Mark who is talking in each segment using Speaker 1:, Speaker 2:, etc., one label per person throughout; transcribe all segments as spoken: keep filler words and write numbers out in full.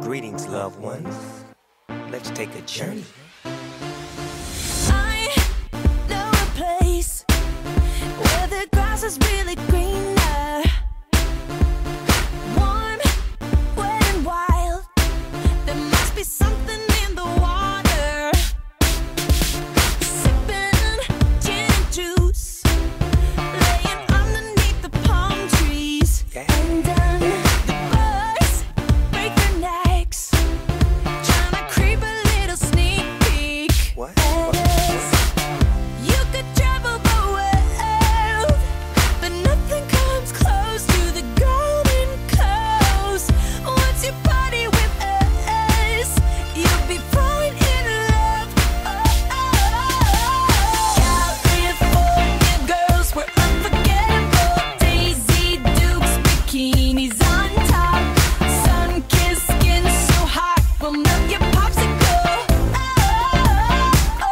Speaker 1: Greetings, loved ones. Let's take a journey.
Speaker 2: I know a place where the grass is really greener, warm, wet and wild. There must be something in the water. Sipping gin and juice, laying underneath the palm trees.
Speaker 1: Yeah.
Speaker 2: And um, the birds break their necks, trying to creep a little sneak peek.
Speaker 1: What?
Speaker 2: As you could travel the world, but nothing comes close to the golden coast. Once you party with us, you'll be falling in love. Oh, oh. California girls, we're unforgettable. Daisy Dukes, bikinis on top, sun-kissed skin so hot, we'll melt your popsicle. Oh, oh,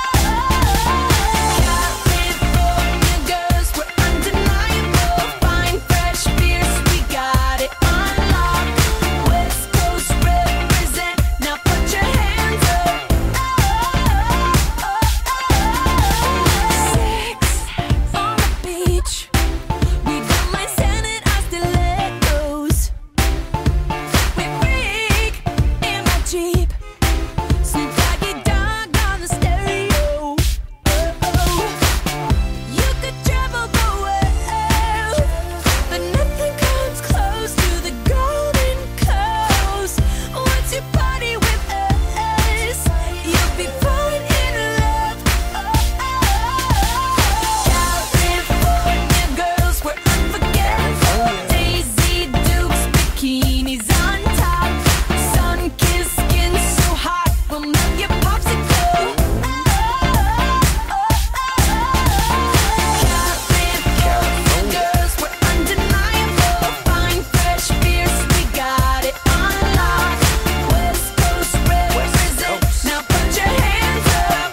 Speaker 2: oh. California girls, we're undeniable. Fine, fresh, fierce, we got it on lock. West Coast represent, now put your hands up. Oh, oh, oh. Sex on the beach, we don't mind sending our stilettos. We freak in my Jeep, Snoop Doggy Dogg on the stereo. Oh, oh. You could travel the world, but nothing comes close to the golden coast. Once you party with us, you'll be falling in love. Oh, oh. California girls, we're unforgettable. Daisy Dukes, bikinis on top, sun-kissed skin so hot, we'll melt your popsicle. California girls, we're undeniable. Fine, fresh, fierce, we got it on lock. West Coast represent, now put your hands up.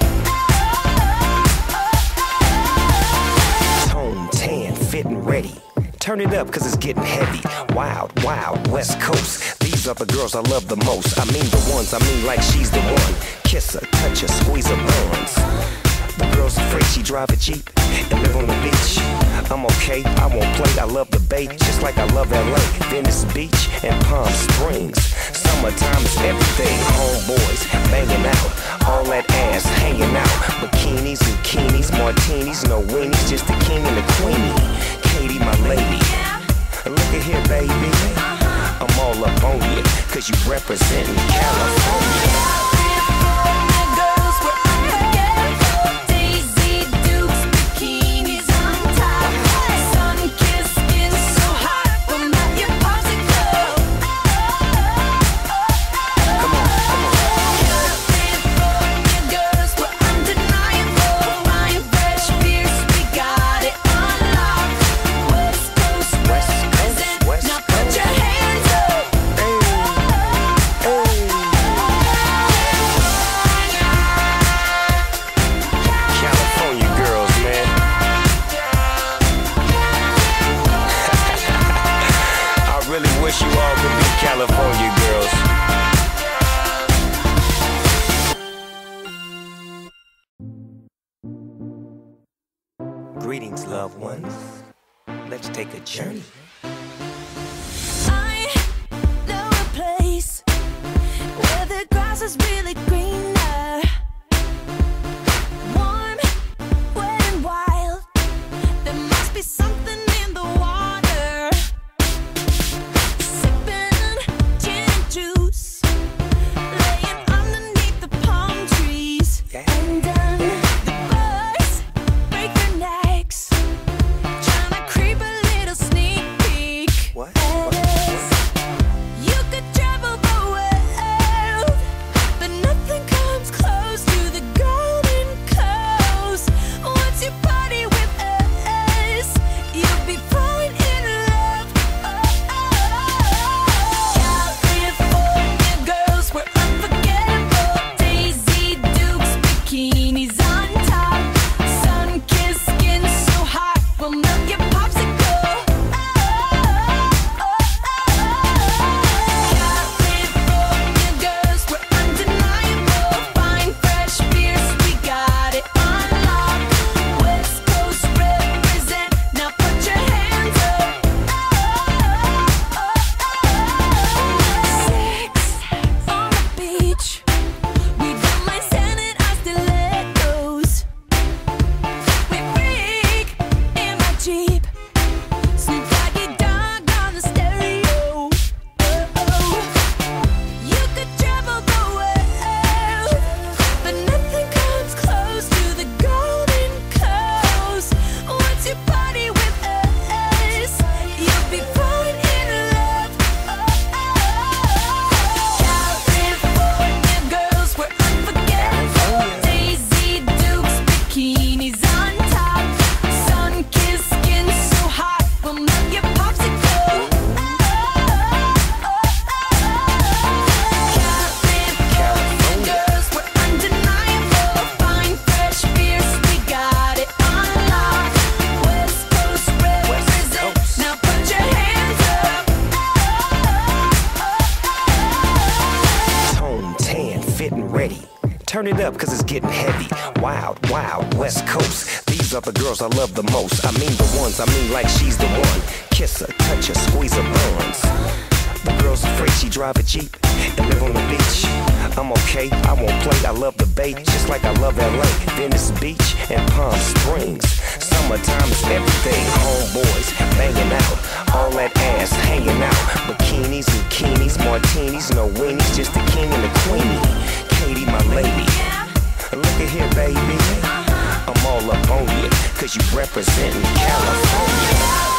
Speaker 1: Tone, tan, fit and ready. Turn it up, cause it's getting heavy. Wild, wild, West Coast. These are the girls I love the most. I mean the ones, I mean like she's the one. Kiss her, touch her, squeeze her bones. The girl's afraid she drive a Jeep and live on the beach. I'm okay, I won't play, I love the bay, just like I love L A, Venice Beach and Palm Springs. Summertime is everything, homeboys banging out, all that ass hanging out. Bikinis, bikinis, martinis, no weenies, just the king and the queenie. Katy, my lady, look at here, baby, I'm all up on you, cause you representing California.
Speaker 2: California girls, we're unforgettable. Daisy Dukes, bikinis on top, sun-kissed skin so hot, we'll melt your popsicle.
Speaker 1: Come on, come on.
Speaker 2: California girls, we're undeniable. Fine, fresh, fierce, we got it on lock. West Coast
Speaker 1: West Coast,
Speaker 2: represent,
Speaker 1: West
Speaker 2: now put your hands up.
Speaker 1: California girls, man. I really wish you all could be California girls. Greetings, loved ones. Let's take a journey.
Speaker 2: I know a place where the grass is really greener, warm, wet and wild. There must be something in the water. Sipping gin and juice, laying underneath the palm trees.
Speaker 1: Yeah.
Speaker 2: And um, the birds break their necks, trying to creep a little sneak peek.
Speaker 1: What? What?
Speaker 2: As you could travel the world, but nothing comes close to the golden coast. Once you party with us, you'll be falling in love. Oh, oh. California girls, we're unforgettable. Daisy Dukes, bikinis on top, sun-kissed skin so hot, we'll melt your popsicle. Oh, oh, oh.
Speaker 1: turn it up cause it's getting heavy. Wild, wild, West Coast. These are the girls I love the most. I mean the ones, I mean like she's the one. Kiss her, touch her, squeeze her buns. The girl's afraid she drive a Jeep and live on the beach. I'm okay, I won't play, I love the bay, just like I love L A, Venice Beach and Palm Springs. Summertime is everything, homeboys banging out, all that ass hanging out. Bikinis, bikinis, martinis, no weenies, just the king and the queenie. Katy, my lady, look at here, baby, I'm all up on you, cause you representing California.